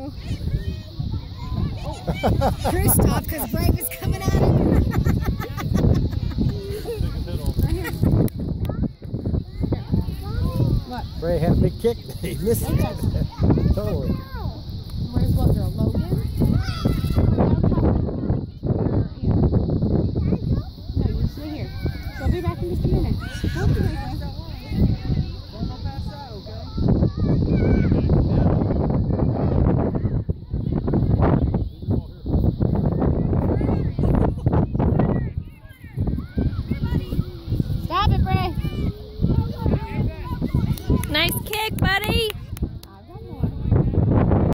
Drew stopped because Bray was coming at him. What? Bray had a big kick. He missed it. Totally. Where's what girl? Logan? No, you stay here. She'll be back in just a minute. Don't go past that, okay?